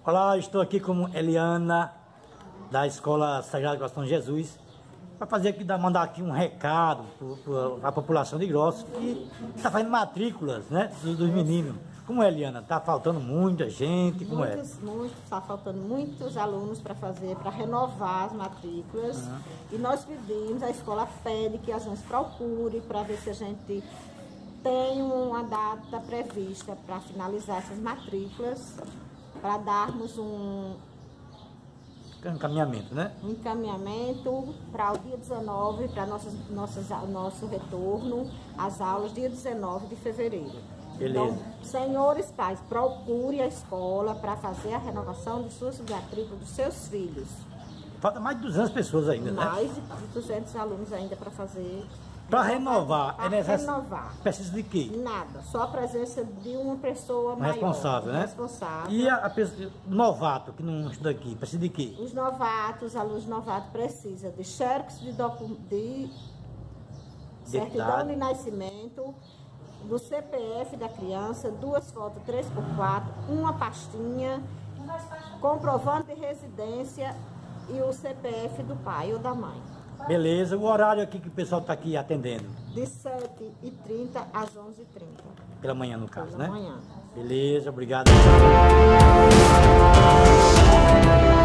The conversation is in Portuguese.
Olá, estou aqui com Eliana, da Escola Sagrado Coração de Jesus, para fazer aqui, mandar aqui um recado para a população de Grossos, que está fazendo matrículas, né, dos meninos. Como é, Eliana? Está faltando muita gente? Como Está faltando muitos alunos para fazer, para renovar as matrículas. E nós pedimos, a escola pede que a gente procure para ver se a gente tem uma data prevista para finalizar essas matrículas, para darmos um encaminhamento, né? Um encaminhamento para o dia 19, para nosso retorno às aulas, dia 19 de fevereiro. Beleza. Então, senhores pais, procure a escola para fazer a renovação de suas matrículas dos seus filhos. Falta mais de 200 pessoas ainda, né? Mais de 200 alunos ainda para fazer. Para renovar, é necessário. Renovar. Precisa de quê? Nada, só a presença de uma pessoa maior. Responsável, né? Responsável. E o novato que não estuda aqui, precisa de quê? Os novatos, alunos novatos, precisam de xerox de certidão de nascimento, do CPF da criança, 2 fotos 3x4, uma pastinha, comprovante de residência e o CPF do pai ou da mãe. Beleza, o horário aqui que o pessoal está aqui atendendo? De 7h30 às 11h30. Pela manhã, no caso, Pela né? manhã. Beleza, obrigado.